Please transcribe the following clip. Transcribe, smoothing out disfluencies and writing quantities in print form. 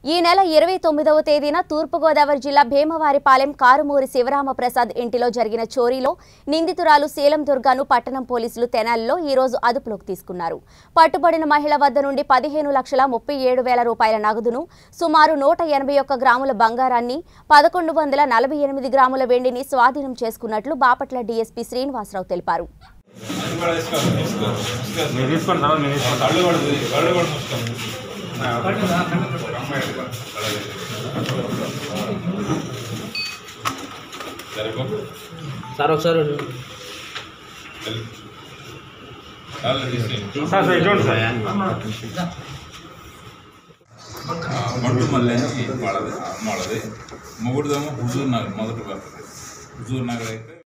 ఈ నెల 29వ తేదీన తూర్పుగోదావరి జిల్లా భీమవారిపాలెం కారుమూరి శివరామప్రసాద్ ఇంటిలో జరిగిన చోరీలో నిందితురాలు శీలం దుర్గాను పట్టణం పోలీసులు తెనాలిలో ఈ రోజు అదుపులోకి తీసుకున్నారు. పట్టుబడిన మహిళ వద్ద నుండి 15,37,000 రూపాయల నగదును, సుమారు 181 గ్రాముల బంగారాన్ని, 1148 గ్రాముల వెండిని స్వాధీనం చేసుకున్నట్లు బాపట్ల డీఎస్పీ శ్రీనివాసరావు తెలిపారు. మట్టు మళ్ళీ వాళ్ళది మొగుడుదేమో హుజూర్ నగర్ మొదటి హుజూర్ నగర్ అయితే